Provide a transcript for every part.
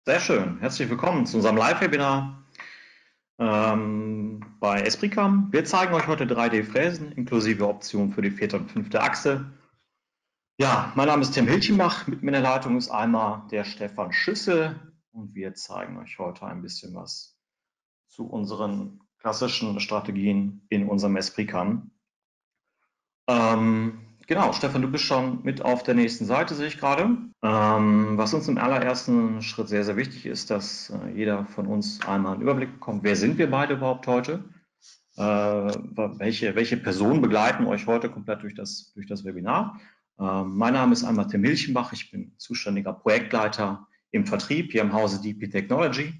Sehr schön. Herzlich willkommen zu unserem Live-Webinar bei Espricam. Wir zeigen euch heute 3D-Fräsen inklusive Optionen für die vierte und fünfte Achse. Ja, mein Name ist Tim Hilchenbach. Mit mir in der Leitung ist einmal der Stefan Schüssel und wir zeigen euch heute ein bisschen was zu unseren klassischen Strategien in unserem Espricam. Genau, Stefan, du bist schon mit auf der nächsten Seite, sehe ich gerade. Was uns im allerersten Schritt sehr, sehr wichtig ist, dass jeder von uns einmal einen Überblick bekommt, wer sind wir beide überhaupt heute? Welche Personen begleiten euch heute komplett durch das Webinar? Mein Name ist einmal Tim Hilchenbach, ich bin zuständiger Projektleiter im Vertrieb hier im Hause DP Technology.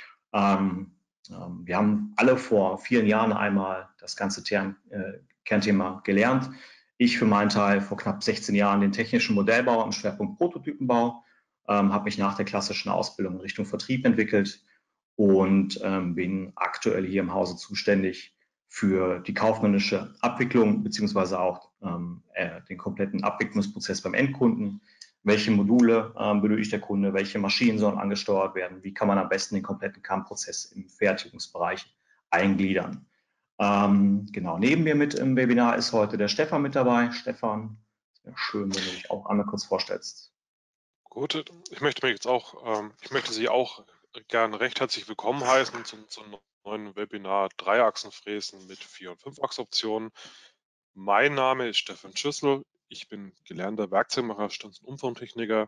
Wir haben alle vor vielen Jahren einmal das ganze Kernthema gelernt. Ich für meinen Teil vor knapp 16 Jahren den technischen Modellbau im Schwerpunkt Prototypenbau, habe mich nach der klassischen Ausbildung in Richtung Vertrieb entwickelt und bin aktuell hier im Hause zuständig für die kaufmännische Abwicklung beziehungsweise auch den kompletten Abwicklungsprozess beim Endkunden. Welche Module benötigt der Kunde, welche Maschinen sollen angesteuert werden, wie kann man am besten den kompletten Kernprozess im Fertigungsbereich eingliedern. Genau, neben mir mit im Webinar ist heute der Stefan mit dabei. Stefan, es wäre schön, wenn du dich auch einmal kurz vorstellst. Gut, ich möchte Sie auch gerne recht herzlich willkommen heißen zum neuen Webinar Dreiachsenfräsen mit 4- und 5-Achs-Optionen. Mein Name ist Stefan Schüssel. Ich bin gelernter Werkzeugmacher, Stanz- und Umformtechniker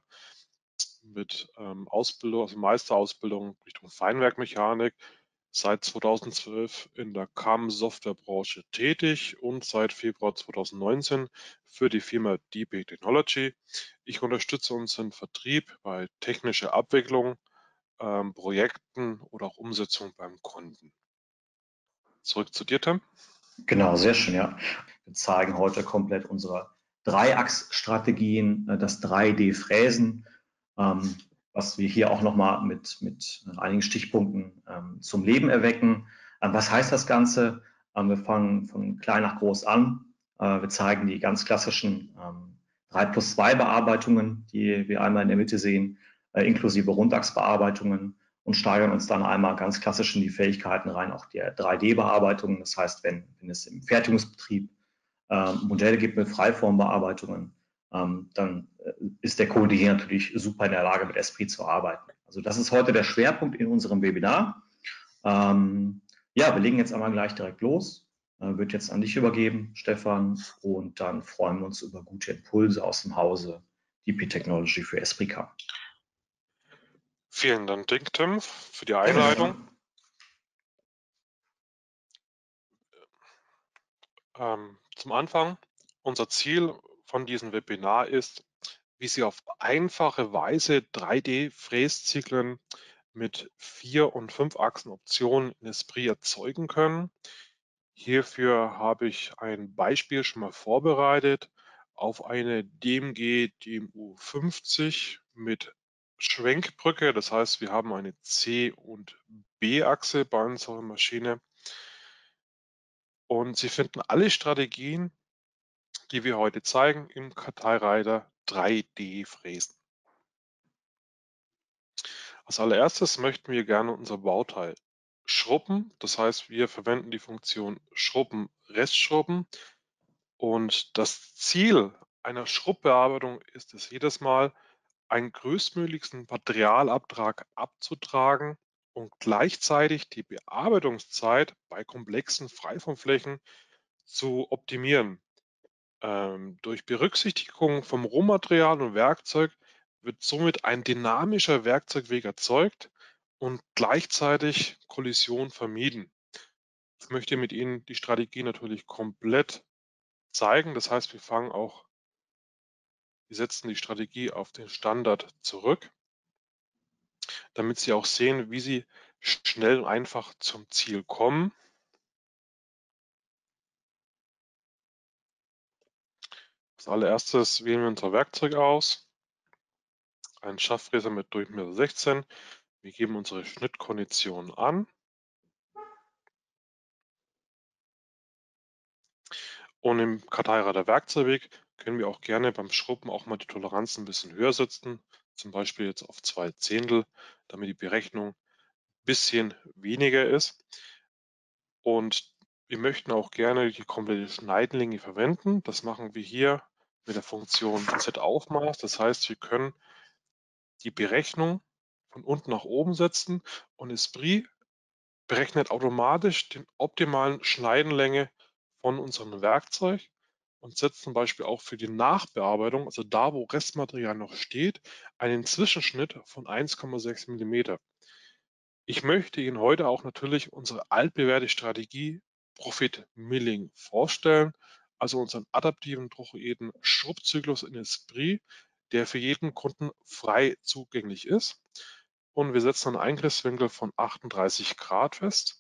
mit Ausbildung, also Meisterausbildung Richtung Feinwerkmechanik. Seit 2012 in der CAM-Softwarebranche tätig und seit Februar 2019 für die Firma DP Technology. Ich unterstütze unseren Vertrieb bei technischer Abwicklung, Projekten oder auch Umsetzung beim Kunden. Zurück zu dir, Tim. Genau, sehr schön, ja. Wir zeigen heute komplett unsere Dreiachsstrategien, das 3D-Fräsen, was wir hier auch nochmal mit einigen Stichpunkten zum Leben erwecken. Was heißt das Ganze? Wir fangen von klein nach groß an. Wir zeigen die ganz klassischen 3+2 Bearbeitungen, die wir einmal in der Mitte sehen, inklusive Rundachsbearbeitungen und steigern uns dann einmal ganz klassisch in die Fähigkeiten rein, auch der 3D-Bearbeitung. Das heißt, wenn es im Fertigungsbetrieb Modelle gibt mit Freiformbearbeitungen, dann ist der Kunde hier natürlich super in der Lage, mit Esprit zu arbeiten. Also das ist heute der Schwerpunkt in unserem Webinar. Ja, wir legen jetzt einmal gleich direkt los. Wird jetzt an dich übergeben, Stefan, und dann freuen wir uns über gute Impulse aus dem Hause DP Technology für Espricam. Vielen Dank, Tim, für die Einleitung. Zum Anfang, unser Ziel von diesem Webinar ist, wie Sie auf einfache Weise 3D-Fräszyklen mit 4- und 5-Achsen-Optionen in Esprit erzeugen können. Hierfür habe ich ein Beispiel schon mal vorbereitet auf eine DMG DMU 50 mit Schwenkbrücke. Das heißt, wir haben eine C- und B-Achse bei unserer Maschine. Und Sie finden alle Strategien, die wir heute zeigen, im Karteireiter 3D-Fräsen. Als allererstes möchten wir gerne unser Bauteil schrubben. Das heißt, wir verwenden die Funktion Schrubben, Restschrubben. Und das Ziel einer Schrubbbearbeitung ist es jedes Mal, einen größtmöglichsten Materialabtrag abzutragen und gleichzeitig die Bearbeitungszeit bei komplexen Freiformflächen zu optimieren. Durch Berücksichtigung vom Rohmaterial und Werkzeug wird somit ein dynamischer Werkzeugweg erzeugt und gleichzeitig Kollision vermieden. Ich möchte mit Ihnen die Strategie natürlich komplett zeigen. Das heißt, wir setzen die Strategie auf den Standard zurück, damit Sie auch sehen, wie Sie schnell und einfach zum Ziel kommen. Als allererstes wählen wir unser Werkzeug aus. Ein Schaftfräser mit Durchmesser 16. Wir geben unsere Schnittkondition an. Und im Karteireiter Werkzeugweg können wir auch gerne beim Schrubben auch mal die Toleranz ein bisschen höher setzen. zum Beispiel jetzt auf 2/10, damit die Berechnung ein bisschen weniger ist. Und wir möchten auch gerne die komplette Schneidlinie verwenden. Das machen wir hier mit der Funktion Z-Aufmaß. Das heißt, wir können die Berechnung von unten nach oben setzen und Esprit berechnet automatisch den optimalen Schneidenlänge von unserem Werkzeug und setzt zum Beispiel auch für die Nachbearbeitung, also da, wo Restmaterial noch steht, einen Zwischenschnitt von 1,6 mm. Ich möchte Ihnen heute auch natürlich unsere altbewährte Strategie Profit Milling vorstellen, also unseren adaptiven Toroiden Schrubbzyklus in Esprit, der für jeden Kunden frei zugänglich ist. Und wir setzen einen Eingriffswinkel von 38 Grad fest.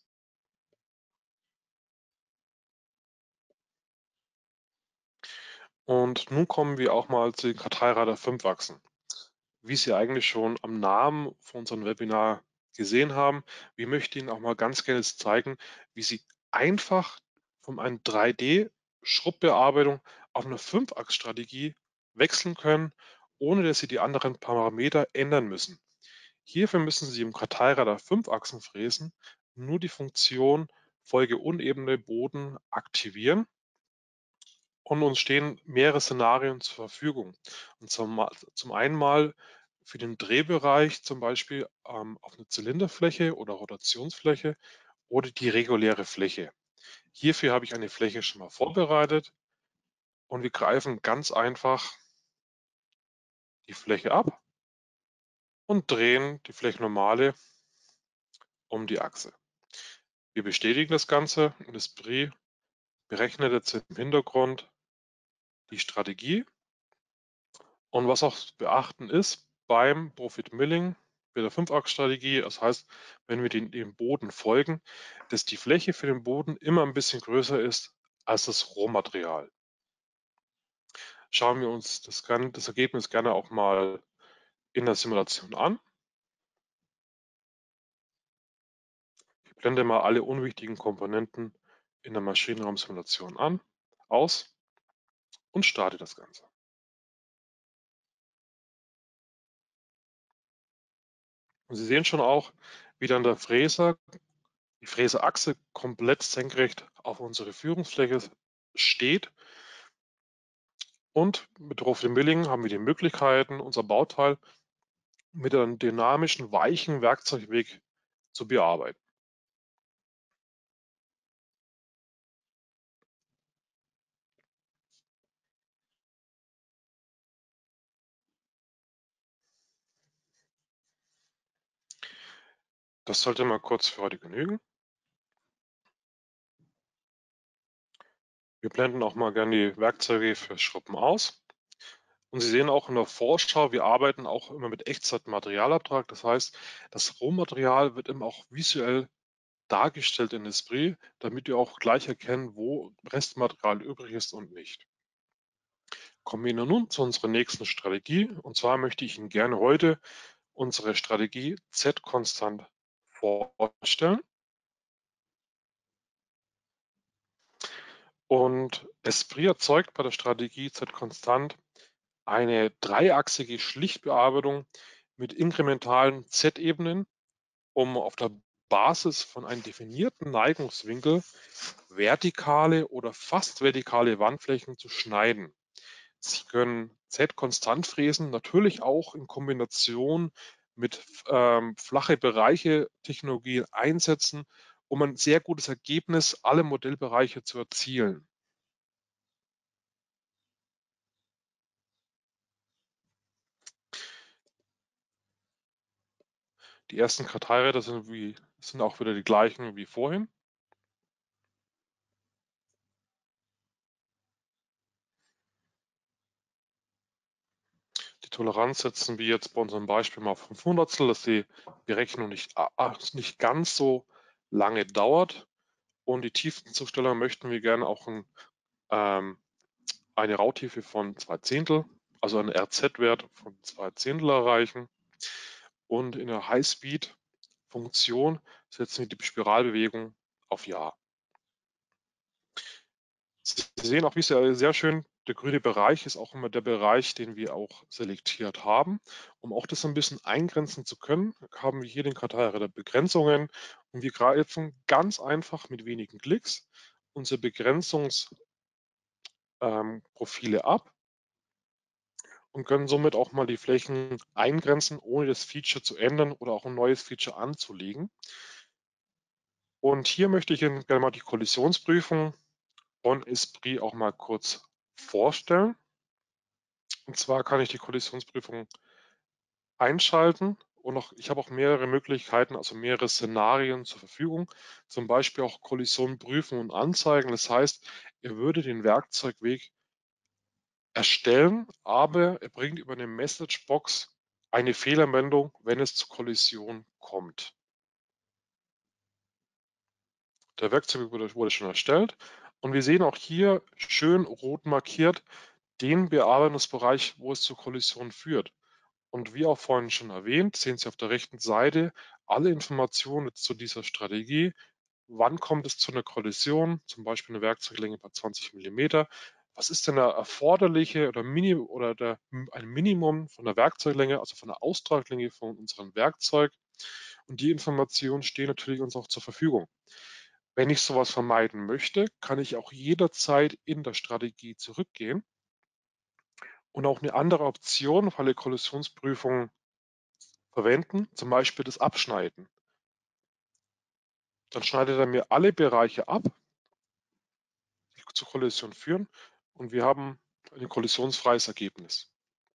Und nun kommen wir auch mal zu den Karteiradar 5-Achsen. Wie Sie eigentlich schon am Namen von unserem Webinar gesehen haben, wir möchten Ihnen auch mal ganz gerne zeigen, wie Sie einfach von einer 3D-Schrubbbearbeitung auf eine 5-Achs-Strategie wechseln können, ohne dass Sie die anderen Parameter ändern müssen. Hierfür müssen Sie im Karteiradar 5-Achsen-Fräsen nur die Funktion Folge unebene Boden aktivieren und uns stehen mehrere Szenarien zur Verfügung. Und zum einen mal für den Drehbereich, zum Beispiel auf eine Zylinderfläche oder Rotationsfläche oder die reguläre Fläche. Hierfür habe ich eine Fläche schon mal vorbereitet und wir greifen ganz einfach die Fläche ab und drehen die Flächennormale um die Achse. Wir bestätigen das Ganze und Esprit berechnet jetzt im Hintergrund die Strategie. Und was auch zu beachten ist beim Profit Milling mit der 5-Achs-Strategie, das heißt, wenn wir dem Boden folgen, dass die Fläche für den Boden immer ein bisschen größer ist als das Rohmaterial. Schauen wir uns das Ergebnis gerne auch mal in der Simulation an. Ich blende mal alle unwichtigen Komponenten in der Maschinenraumsimulation aus und starte das Ganze. Und Sie sehen schon auch, wie dann die Fräseachse komplett senkrecht auf unsere Führungsfläche steht. Und mit Profit Milling haben wir die Möglichkeiten, unser Bauteil mit einem dynamischen, weichen Werkzeugweg zu bearbeiten. Das sollte mal kurz für heute genügen. Wir blenden auch mal gerne die Werkzeuge für Schrubben aus. Und Sie sehen auch in der Vorschau, wir arbeiten auch immer mit Echtzeit-Materialabtrag. Das heißt, das Rohmaterial wird immer auch visuell dargestellt in Esprit, damit wir auch gleich erkennen, wo Restmaterial übrig ist und nicht. Kommen wir nun zu unserer nächsten Strategie. Und zwar möchte ich Ihnen gerne heute unsere Strategie Z-Konstant vorstellen. Und Esprit erzeugt bei der Strategie Z-Konstant eine dreiachsige Schlichtbearbeitung mit inkrementalen Z-Ebenen, um auf der Basis von einem definierten Neigungswinkel vertikale oder fast vertikale Wandflächen zu schneiden. Sie können Z-Konstant fräsen, natürlich auch in Kombination mit flache Bereiche Technologie einsetzen, um ein sehr gutes Ergebnis alle Modellbereiche zu erzielen. Die ersten Karteiräder sind auch wieder die gleichen wie vorhin. Die Toleranz setzen wir jetzt bei unserem Beispiel mal auf 500, dass die Berechnung nicht ganz so lange dauert. Und die Tiefenzustellung möchten wir gerne auch eine Rautiefe von 2/10, also einen RZ-Wert von 2/10 erreichen. Und in der High-Speed-Funktion setzen wir die Spiralbewegung auf Ja. Sie Sie sehen auch, wie sehr schön, der grüne Bereich ist auch immer der Bereich, den wir auch selektiert haben. Um auch das ein bisschen eingrenzen zu können, haben wir hier den Karteireiter der Begrenzungen und wir greifen ganz einfach mit wenigen Klicks unsere Begrenzungsprofile ab und können somit auch mal die Flächen eingrenzen, ohne das Feature zu ändern oder auch ein neues Feature anzulegen. Und hier möchte ich Ihnen gerne mal die Kollisionsprüfung von Esprit auch mal kurz vorstellen. Und zwar kann ich die Kollisionsprüfung einschalten und ich habe auch mehrere Möglichkeiten, also mehrere Szenarien zur Verfügung, zum Beispiel auch Kollision prüfen und anzeigen. Das heißt, er würde den Werkzeugweg erstellen, aber er bringt über eine Messagebox eine Fehlermeldung, wenn es zur Kollision kommt. Der Werkzeugweg wurde schon erstellt und wir sehen auch hier schön rot markiert den Bearbeitungsbereich, wo es zur Kollision führt. Und wie auch vorhin schon erwähnt, sehen Sie auf der rechten Seite alle Informationen zu dieser Strategie. Wann kommt es zu einer Kollision, zum Beispiel eine Werkzeuglänge bei 20 mm? Was ist denn der erforderliche oder ein Minimum von der Werkzeuglänge, also von der Austraglänge von unserem Werkzeug? Und die Informationen stehen natürlich uns auch zur Verfügung. Wenn ich sowas vermeiden möchte, kann ich auch jederzeit in der Strategie zurückgehen und auch eine andere Option für eine Kollisionsprüfung verwenden, zum Beispiel das Abschneiden. Dann schneidet er mir alle Bereiche ab, die zur Kollision führen und wir haben ein kollisionsfreies Ergebnis.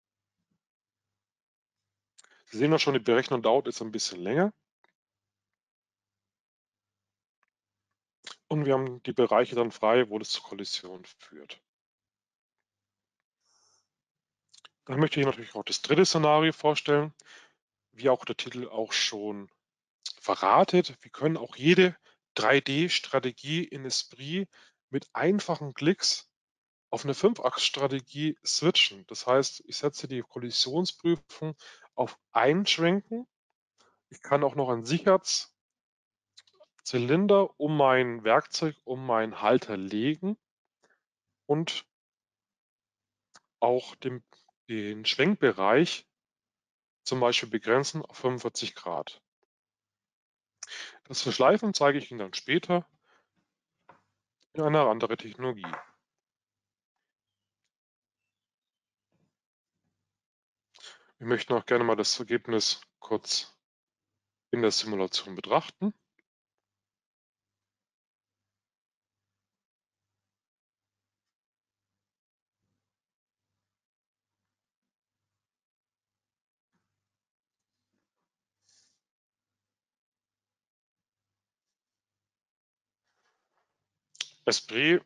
Sie sehen ja schon, die Berechnung dauert jetzt ein bisschen länger. Und wir haben die Bereiche dann frei, wo das zur Kollision führt. Dann möchte ich natürlich auch das dritte Szenario vorstellen, wie auch der Titel auch schon verratet. Wir können auch jede 3D-Strategie in Esprit mit einfachen Klicks auf eine 5-Achs-Strategie switchen. Das heißt, ich setze die Kollisionsprüfung auf Einschwenken. Ich kann auch noch einen Sicherheitszylinder um mein Werkzeug, um meinen Halter legen und auch den Schwenkbereich zum Beispiel begrenzen auf 45 Grad. Das Verschleifen zeige ich Ihnen dann später in einer anderen Technologie. Wir möchten auch gerne mal das Ergebnis kurz in der Simulation betrachten. Esprit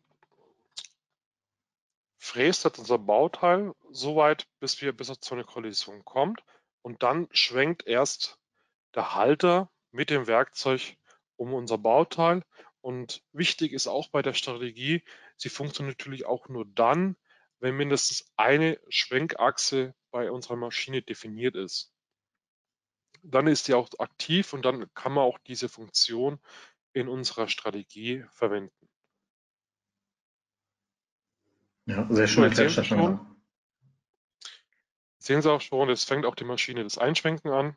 fräst jetzt unser Bauteil so weit, bis es zu einer Kollision kommt und dann schwenkt erst der Halter mit dem Werkzeug um unser Bauteil. Und wichtig ist auch bei der Strategie, sie funktioniert natürlich auch nur dann, wenn mindestens eine Schwenkachse bei unserer Maschine definiert ist. Dann ist sie auch aktiv und dann kann man auch diese Funktion in unserer Strategie verwenden. Ja, sehr schön So, jetzt erklärt, Stefan. sehen Sie auch schon, es fängt auch die Maschine das Einschwenken an.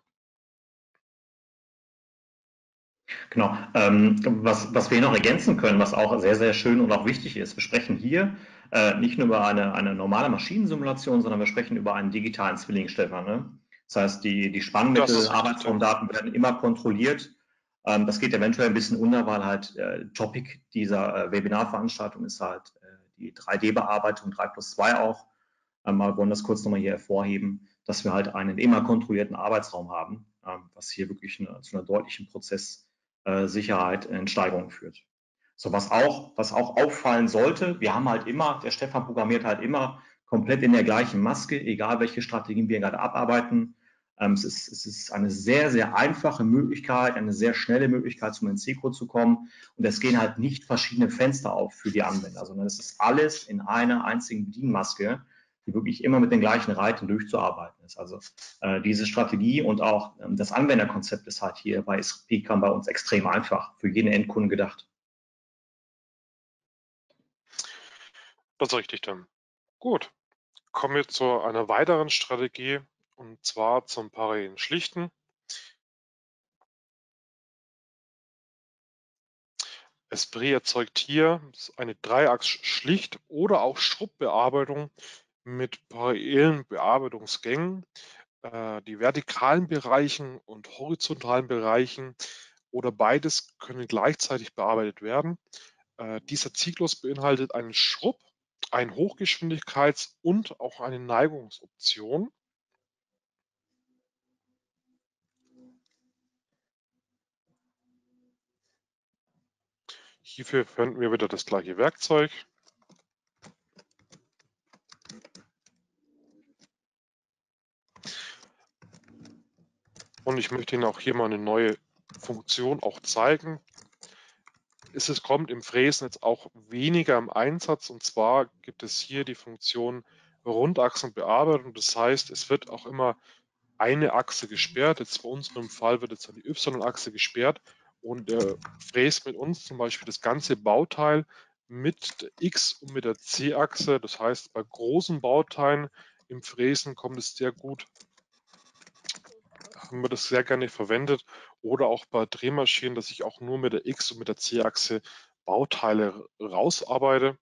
Genau. Was wir noch ergänzen können, was auch sehr, sehr schön und auch wichtig ist, wir sprechen hier nicht nur über eine normale Maschinensimulation, sondern wir sprechen über einen digitalen Zwilling, Stefan. Ne? Das heißt, die Spannmittel, Arbeitsraumdaten werden immer kontrolliert. Das geht eventuell ein bisschen unter, weil halt Topic dieser Webinarveranstaltung ist halt die 3D-Bearbeitung 3+2 auch. Aber wir wollen das kurz nochmal hier hervorheben, dass wir halt einen immer kontrollierten Arbeitsraum haben, was hier wirklich zu einer deutlichen Prozesssicherheit in Steigerung führt. So, was auch auffallen sollte, wir haben halt immer, der Stefan programmiert halt immer komplett in der gleichen Maske, egal welche Strategien wir gerade abarbeiten. Es ist eine sehr, sehr einfache Möglichkeit, eine sehr schnelle Möglichkeit, zum NC-Code zu kommen. Und es gehen halt nicht verschiedene Fenster auf für die Anwender, sondern es ist alles in einer einzigen Bedienmaske, die wirklich immer mit den gleichen Reiten durchzuarbeiten ist. Also diese Strategie und auch das Anwenderkonzept ist halt hier bei Speakern bei uns extrem einfach, für jeden Endkunden gedacht. Das ist richtig dann. Gut, kommen wir zu einer weiteren Strategie und zwar zum parallelen Schlichten. Esprit erzeugt hier eine Dreiachs-Schlicht- oder auch Schrubbbearbeitung mit parallelen Bearbeitungsgängen, die vertikalen Bereichen und horizontalen Bereichen oder beides können gleichzeitig bearbeitet werden. Dieser Zyklus beinhaltet einen Schrubb, ein Hochgeschwindigkeits- und auch eine Neigungsoption. Hierfür verwenden wir wieder das gleiche Werkzeug. Und ich möchte Ihnen auch hier mal eine neue Funktion auch zeigen. Es kommt im Fräsen jetzt auch weniger im Einsatz, und zwar gibt es hier die Funktion Rundachsenbearbeitung. Das heißt, es wird auch immer eine Achse gesperrt. Jetzt bei unserem Fall wird jetzt die Y-Achse gesperrt und fräst mit uns zum Beispiel das ganze Bauteil mit der X- und mit der C-Achse. Das heißt, bei großen Bauteilen im Fräsen kommt es sehr gut, haben wir das sehr gerne verwendet, oder auch bei Drehmaschinen, dass ich auch nur mit der X- und mit der C-Achse Bauteile rausarbeite.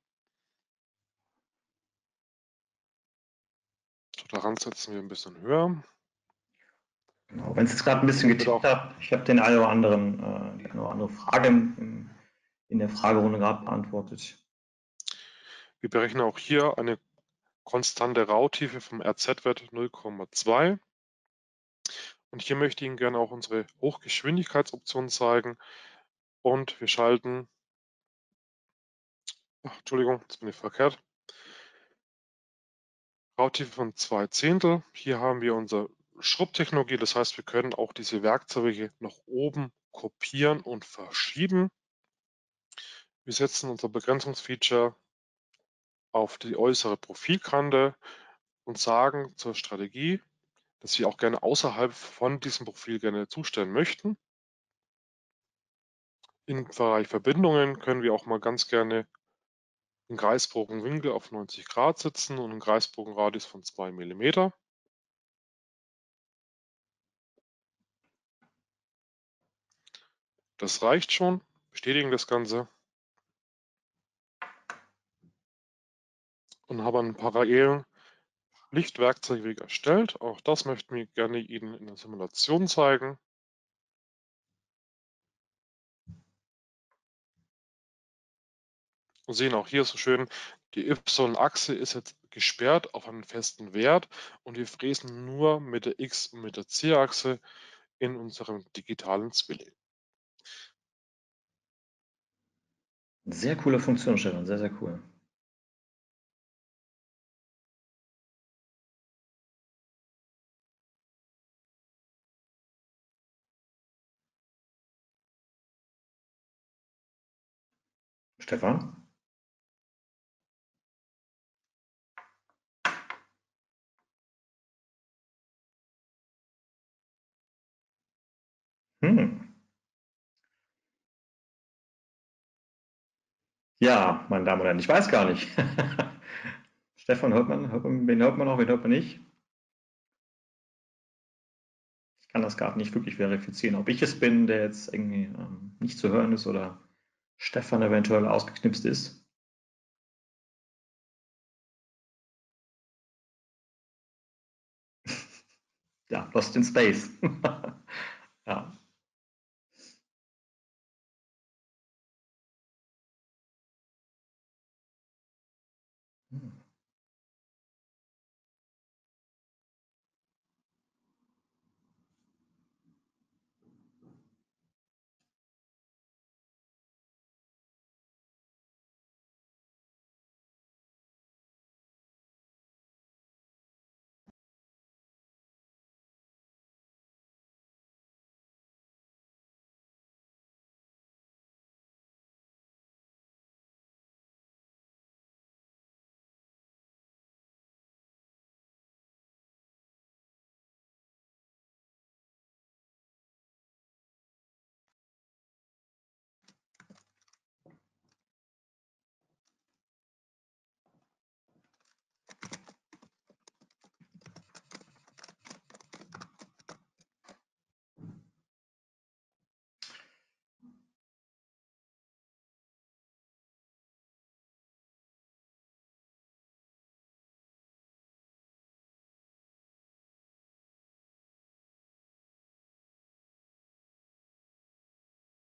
So, daran setzen wir ein bisschen höher. Genau. Wenn es jetzt gerade ein bisschen Und getippt hat, ich habe den einen oder anderen, die eine oder andere Frage in der Fragerunde gerade beantwortet. wir berechnen auch hier eine konstante Rautiefe vom RZ-Wert 0,2. Und hier möchte ich Ihnen gerne auch unsere Hochgeschwindigkeitsoption zeigen. Und wir schalten, Entschuldigung, jetzt bin ich verkehrt. Rautiefe von 2 Zehntel. Hier haben wir unsere Schrubbtechnologie. Das heißt, wir können auch diese Werkzeuge nach oben kopieren und verschieben. Wir setzen unser Begrenzungsfeature auf die äußere Profilkante und sagen zur Strategie, dass wir auch gerne außerhalb von diesem Profil gerne zustellen möchten. Im Bereich Verbindungen können wir auch mal ganz gerne den Kreisbogenwinkel auf 90 Grad setzen und einen Kreisbogenradius von 2 mm. Das reicht schon. Bestätigen das Ganze und haben einen parallelen Lichtwerkzeugweg erstellt. Auch das möchten wir gerne Ihnen in der Simulation zeigen. Und sehen auch hier so schön, die Y-Achse ist jetzt gesperrt auf einen festen Wert und wir fräsen nur mit der X- und mit der C-Achse in unserem digitalen Zwilling. Sehr coole Funktion, Stefan, sehr, sehr cool. Stefan? Hm. Ja, meine Damen und Herren, ich weiß gar nicht. Stefan, wen hört man noch, wen hört man nicht? Ich kann das gerade nicht wirklich verifizieren, ob ich es bin, der jetzt irgendwie nicht zu hören ist oder Stefan eventuell ausgeknipst ist. Ja, Lost in Space. Ja. Hm.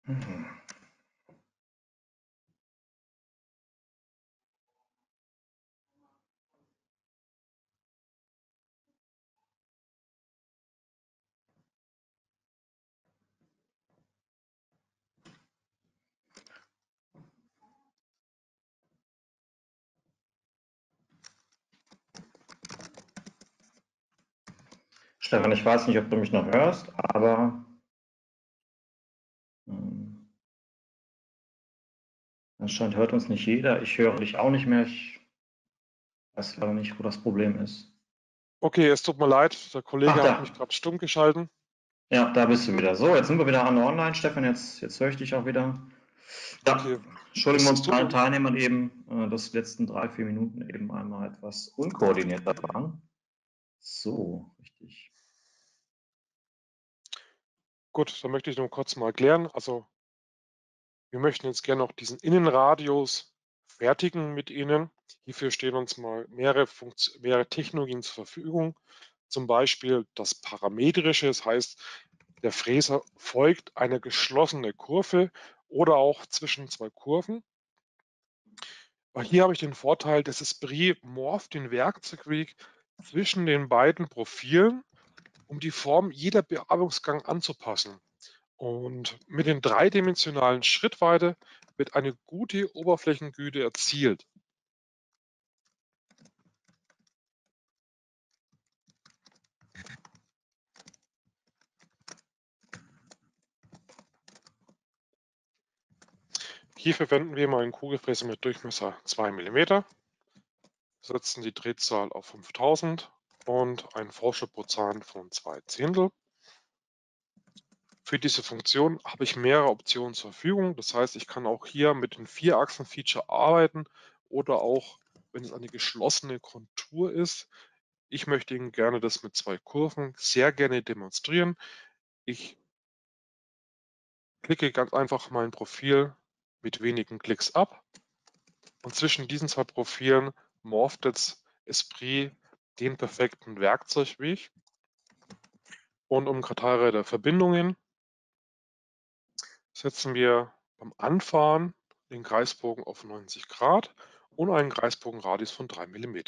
Mhm. Stefan, ich weiß nicht, ob du mich noch hörst, aber ähm, anscheinend hört uns nicht jeder. Ich höre dich auch nicht mehr. Ich weiß leider nicht, wo das Problem ist. Okay, es tut mir leid, der Ach, Kollege hat mich da. gerade stumm geschalten. Ja, da bist du wieder. So, jetzt sind wir wieder alle online, Stefan. Jetzt höre ich dich auch wieder. Ja, Okay, entschuldigen wir uns tut allen mir, Teilnehmern eben, dass die letzten 3, 4 Minuten eben einmal etwas unkoordinierter waren. So, richtig. gut, dann möchte ich nur kurz mal erklären. Also wir möchten jetzt gerne noch diesen Innenradius fertigen mit Ihnen. Hierfür stehen uns mal mehrere Technologien zur Verfügung. Zum Beispiel das Parametrische, das heißt, der Fräser folgt einer geschlossenen Kurve oder auch zwischen zwei Kurven. Aber hier habe ich den Vorteil, das Esprit morpht den Werkzeugweg zwischen den beiden Profilen, um die Form jeder Bearbeitungsgang anzupassen. Und mit den dreidimensionalen Schrittweite wird eine gute Oberflächengüte erzielt. Hier verwenden wir mal einen Kugelfräser mit Durchmesser 2 mm, setzen die Drehzahl auf 5000 und einen Vorschub pro Zahn von 2 Zehntel. Für diese Funktion habe ich mehrere Optionen zur Verfügung. Das heißt, ich kann auch hier mit dem Vierachsen-Feature arbeiten oder auch, wenn es eine geschlossene Kontur ist. Ich möchte Ihnen gerne das mit 2 Kurven sehr gerne demonstrieren. Ich klicke ganz einfach mein Profil mit wenigen Klicks ab und zwischen diesen 2 Profilen morpht jetzt Esprit den perfekten Werkzeugweg. Und um Kriterien der Verbindungen setzen wir beim Anfahren den Kreisbogen auf 90 Grad und einen Kreisbogenradius von 3 mm.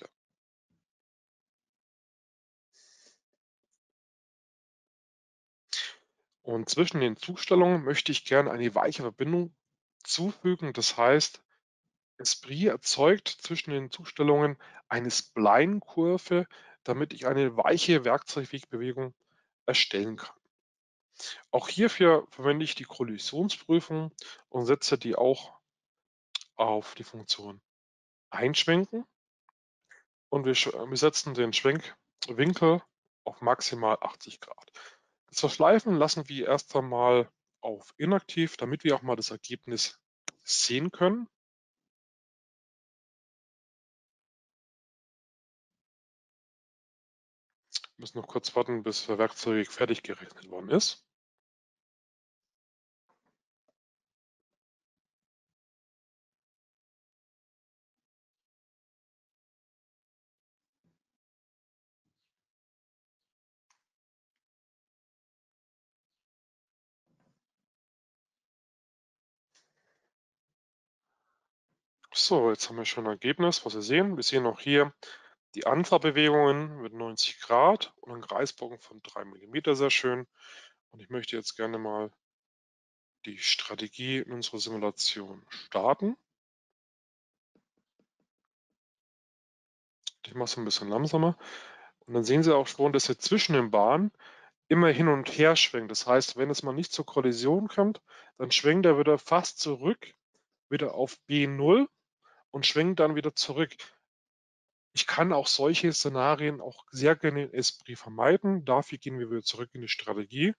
Und zwischen den Zustellungen möchte ich gerne eine weiche Verbindung zufügen. Das heißt, Esprit erzeugt zwischen den Zustellungen eine Spline-Kurve, damit ich eine weiche Werkzeugwegbewegung erstellen kann. Auch hierfür verwende ich die Kollisionsprüfung und setze die auch auf die Funktion Einschwenken. Und wir setzen den Schwenkwinkel auf maximal 80 Grad. Das Verschleifen lassen wir erst einmal auf inaktiv, damit wir auch mal das Ergebnis sehen können. Wir müssen noch kurz warten, bis der Werkzeug fertig gerechnet worden ist. So, jetzt haben wir schon ein Ergebnis, was wir sehen. Wir sehen auch hier die Anfahrbewegungen mit 90 Grad und einen Kreisbogen von 3 mm, sehr schön. Und ich möchte jetzt gerne mal die Strategie in unserer Simulation starten. Ich mache es ein bisschen langsamer. Und dann sehen Sie auch schon, dass er zwischen den Bahnen immer hin und her schwenkt. Das heißt, wenn es mal nicht zur Kollision kommt, dann schwenkt er wieder fast zurück, wieder auf B0 und schwenkt dann wieder zurück. Ich kann auch solche Szenarien auch sehr gerne in Esprit vermeiden. Dafür gehen wir wieder zurück in die Strategie.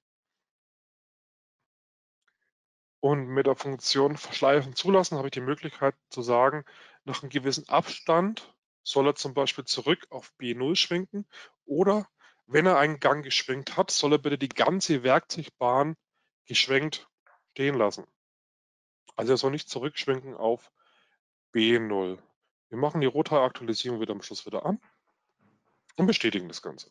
Und mit der Funktion Verschleifen zulassen habe ich die Möglichkeit zu sagen, nach einem gewissen Abstand soll er zum Beispiel zurück auf B0 schwenken oder wenn er einen Gang geschwenkt hat, soll er bitte die ganze Werkzeugbahn geschwenkt stehen lassen. Also er soll nicht zurückschwenken auf B0. Wir machen die Rotoraktualisierung wieder am Schluss wieder an und bestätigen das Ganze.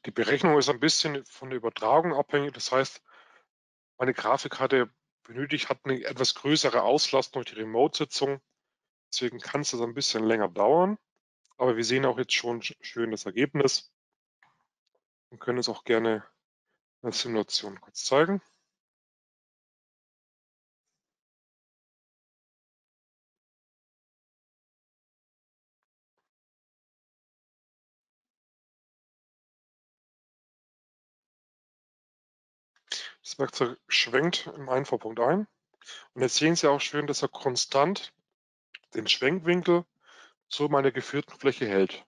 Die Berechnung ist ein bisschen von der Übertragung abhängig. Das heißt, meine Grafikkarte hat eine etwas größere Auslastung durch die Remote-Sitzung. Deswegen kann es das ein bisschen länger dauern. Aber wir sehen auch jetzt schon schön das Ergebnis und können es auch gerne in der Simulation kurz zeigen. Das Werkzeug schwenkt im Einfuhrpunkt ein. Und jetzt sehen Sie auch schön, dass er konstant den Schwenkwinkel zu meiner geführten Fläche hält.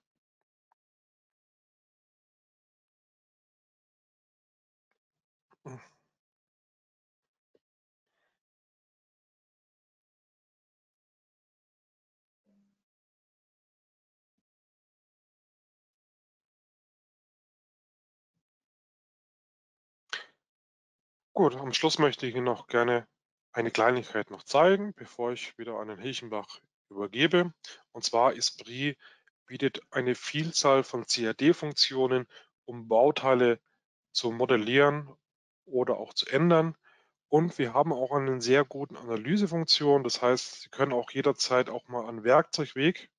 Gut, am Schluss möchte ich Ihnen noch gerne eine Kleinigkeit noch zeigen, bevor ich wieder an den Hilchenbach übergebe. Und zwar Esprit bietet eine Vielzahl von CAD-Funktionen, um Bauteile zu modellieren oder auch zu ändern. Und wir haben auch eine sehr gute Analysefunktion. Das heißt, Sie können auch jederzeit auch mal an Werkzeugweg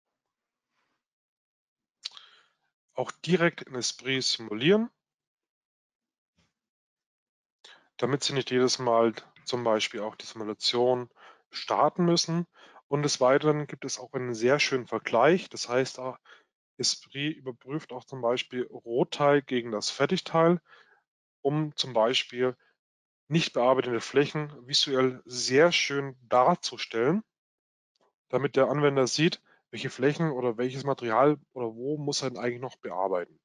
auch direkt in Esprit simulieren, damit Sie nicht jedes Mal zum Beispiel auch die Simulation starten müssen. Und des Weiteren gibt es auch einen sehr schönen Vergleich. Das heißt, Esprit überprüft auch zum Beispiel Rohteil gegen das Fertigteil, um zum Beispiel nicht bearbeitete Flächen visuell sehr schön darzustellen, damit der Anwender sieht, welche Flächen oder welches Material oder wo muss er denn eigentlich noch bearbeiten.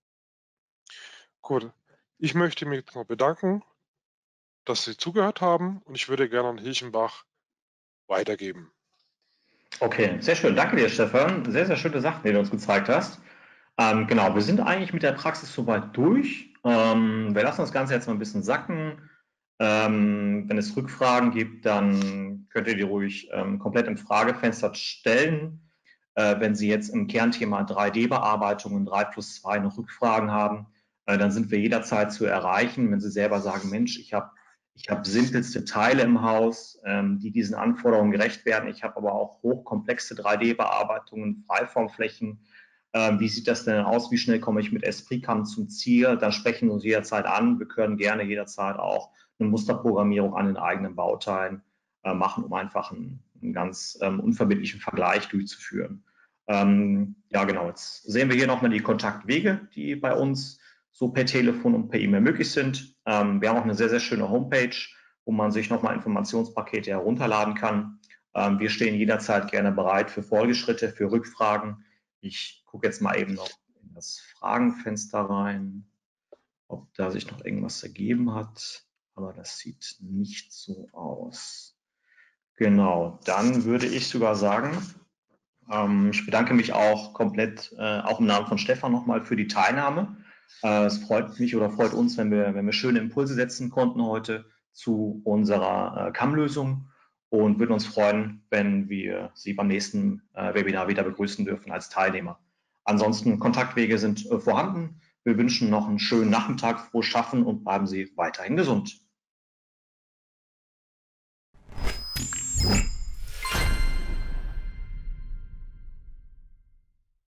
Gut, ich möchte mich noch bedanken, dass Sie zugehört haben und ich würde gerne an Hilchenbach weitergeben. Okay, sehr schön. Danke dir, Stefan. Sehr, sehr schöne Sachen, die du uns gezeigt hast. Genau, wir sind eigentlich mit der Praxis soweit durch. Wir lassen das Ganze jetzt mal ein bisschen sacken. Wenn es Rückfragen gibt, dann könnt ihr die ruhig komplett im Fragefenster stellen. Wenn Sie jetzt im Kernthema 3D-Bearbeitung und 3+2 noch Rückfragen haben, dann sind wir jederzeit zu erreichen. Wenn Sie selber sagen, Mensch, ich habe simpelste Teile im Haus, die diesen Anforderungen gerecht werden. Ich habe aber auch hochkomplexe 3D-Bearbeitungen, Freiformflächen. Wie sieht das denn aus? Wie schnell komme ich mit Esprit-Cam zum Ziel? Dann sprechen wir uns jederzeit an. Wir können gerne jederzeit auch eine Musterprogrammierung an den eigenen Bauteilen machen, um einfach einen ganz unverbindlichen Vergleich durchzuführen. Ja, genau. Jetzt sehen wir hier nochmal die Kontaktwege, die bei uns so per Telefon und per E-Mail möglich sind. Wir haben auch eine sehr, sehr schöne Homepage, wo man sich nochmal Informationspakete herunterladen kann. Wir stehen jederzeit gerne bereit für Folgeschritte, für Rückfragen. Ich gucke jetzt mal eben noch in das Fragenfenster rein, ob da sich noch irgendwas ergeben hat. Aber das sieht nicht so aus. Genau, dann würde ich sogar sagen, ich bedanke mich auch komplett, auch im Namen von Stefan nochmal für die Teilnahme. Es freut mich oder freut uns, wenn wir schöne Impulse setzen konnten heute zu unserer CAM-Lösung und würden uns freuen, wenn wir Sie beim nächsten Webinar wieder begrüßen dürfen als Teilnehmer. Ansonsten Kontaktwege sind vorhanden. Wir wünschen noch einen schönen Nachmittag, frohes Schaffen und bleiben Sie weiterhin gesund.